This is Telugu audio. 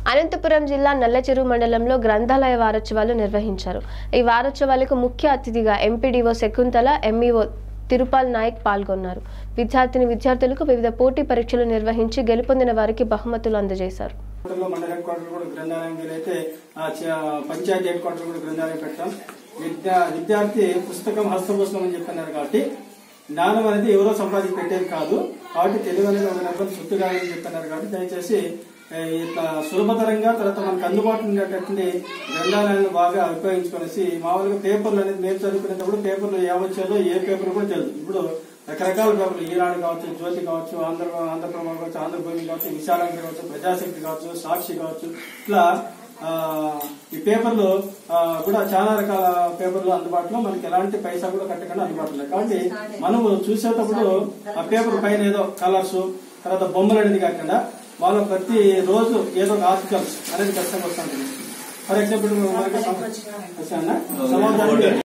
అనంతపురం జిల్లా నల్లచెరువు మండలంలో గ్రంథాలయ వారోత్సవాలు నిర్వహించారు. ఈ వారోత్సవాలకు ముఖ్య అతిథిగా ఎంపీడీఓ శకుంతల, ఎంఈఓ తిరుపాల్ నాయక్ పాల్గొన్నారు. విద్యార్థులకు వివిధ పోటీ పరీక్షలు నిర్వహించి గెలుపొందిన వారికి బహుమతులు అందజేశారు. విద్యార్థి పుస్తకం హస్తపుస్తకం అని చెప్పన్నారు కాబట్టి జ్ఞానం అనేది ఎవరో సంపాదించి పెట్టేది కాదు. కాబట్టి తెలుగు అనేది ఒక నెంబర్ సొత్తుగా అని చెప్పన్నారు. కాబట్టి దయచేసి ఇట్లా సులభతరంగా తర్వాత మనకు అందుబాటులో ఉండేటటువంటి గ్రంథాలయాలను బాగా ఉపయోగించుకొనేసి మామూలుగా పేపర్లు అనేది మేము చదువుకునేటప్పుడు పేపర్లు ఏమొచ్చారో ఏ పేపర్ కూడా తెలుసు. ఇప్పుడు రకరకాల పేపర్లు ఈనాడు కావచ్చు, జ్యోతి కావచ్చు, ఆంధ్రప్రభ కావచ్చు, ఆంధ్రభూమి కావచ్చు, విశాలాంధ్ర కావచ్చు, ప్రజాశక్తి కావచ్చు, సాక్షి కావచ్చు, ఇట్లా ఈ పేపర్లు కూడా చాలా రకాల పేపర్లు అందుబాటులో మనకి ఎలాంటి పైసా కూడా కట్టకుండా అందుబాటులో. కాబట్టి మనము చూసేటప్పుడు ఆ పేపర్ పైన ఏదో కలర్స్ తర్వాత బొమ్మలు అనేది కాకుండా వాళ్ళు ప్రతి రోజు ఏదో ఒక ఆర్టికల్స్ అనేది ఖచ్చితంగా వస్తుంటుంది. ఫర్ ఎగ్జాంపుల్ మనకి సమాజానికి